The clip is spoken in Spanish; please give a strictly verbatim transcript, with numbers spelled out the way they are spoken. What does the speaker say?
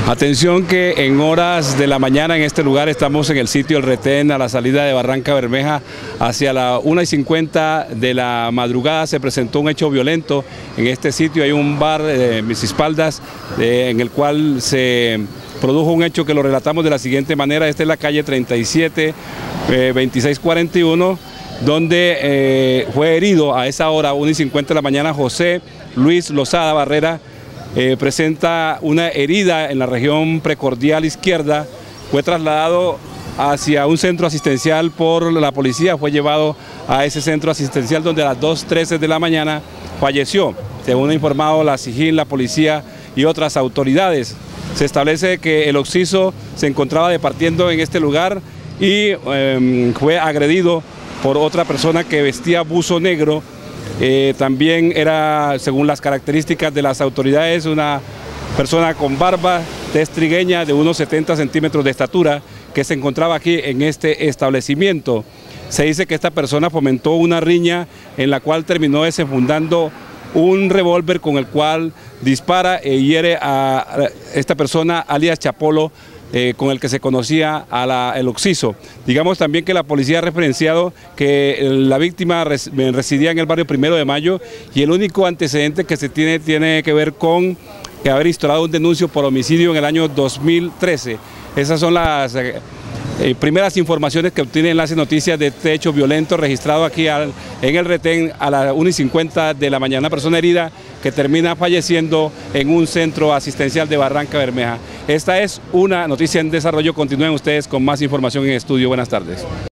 Atención que en horas de la mañana en este lugar estamos en el sitio El Retén, a la salida de Barranca Bermeja, hacia la una y cincuenta de la madrugada se presentó un hecho violento. En este sitio hay un bar, eh, mis espaldas, eh, en el cual se produjo un hecho que lo relatamos de la siguiente manera. Esta es la calle treinta y siete, eh, veintiséis cuarenta y uno, donde eh, fue herido a esa hora, una y cincuenta de la mañana, José Luis Lozada Barrera. Eh, presenta una herida en la región precordial izquierda, fue trasladado hacia un centro asistencial por la policía, fue llevado a ese centro asistencial donde a las dos y trece de la mañana falleció, según ha informado la SIJIN, la policía y otras autoridades. Se establece que el occiso se encontraba departiendo en este lugar y eh, fue agredido por otra persona que vestía buzo negro. Eh, también era, según las características de las autoridades, una persona con barba, tez trigueña, de unos setenta centímetros de estatura, que se encontraba aquí en este establecimiento. Se dice que esta persona fomentó una riña en la cual terminó desenfundando un revólver con el cual dispara e hiere a esta persona, alias Chapolo, Eh, con el que se conocía a la, el occiso. Digamos también que la policía ha referenciado que la víctima res, residía en el barrio Primero de Mayo y el único antecedente que se tiene tiene que ver con que haber instaurado un denuncio por homicidio en el año dos mil trece. Esas son las eh, eh, primeras informaciones que obtiene Enlace Noticias de este hecho violento registrado aquí al, en el Retén a las una y cincuenta de la mañana. Una persona herida que termina falleciendo en un centro asistencial de Barranca Bermeja. Esta es una noticia en desarrollo. Continúen ustedes con más información en estudio. Buenas tardes.